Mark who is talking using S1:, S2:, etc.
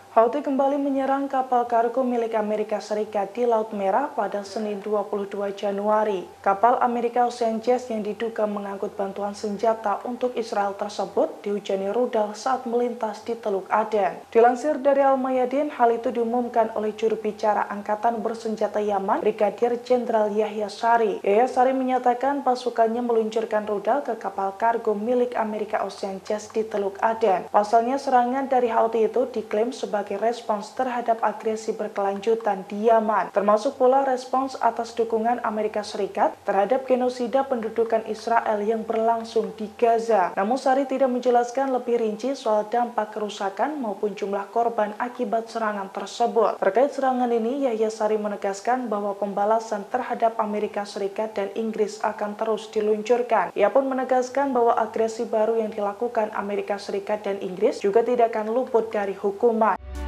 S1: Houthi kembali menyerang kapal kargo milik Amerika Serikat di Laut Merah pada Senin 22 Januari. Kapal Amerika Ocean Chase yang diduga mengangkut bantuan senjata untuk Israel tersebut dihujani rudal saat melintas di Teluk Aden. Dilansir dari Al-Mayadin, hal itu diumumkan oleh juru bicara Angkatan Bersenjata Yaman, Brigadir Jenderal Yahya Sari. Yahya Sari menyatakan pasukannya meluncurkan rudal ke kapal kargo milik Amerika Ocean Chase di Teluk Aden. Pasalnya, serangan dari Houthi itu diklaim sebagai respons terhadap agresi berkelanjutan di Yaman, termasuk pula respons atas dukungan Amerika Serikat terhadap genosida pendudukan Israel yang berlangsung di Gaza. Namun Sari tidak menjelaskan lebih rinci soal dampak kerusakan maupun jumlah korban akibat serangan tersebut. Terkait serangan ini, Yahya Sari menegaskan bahwa pembalasan terhadap Amerika Serikat dan Inggris akan terus diluncurkan. Ia pun menegaskan bahwa agresi baru yang dilakukan Amerika Serikat dan Inggris juga tidak akan luput dari hukuman.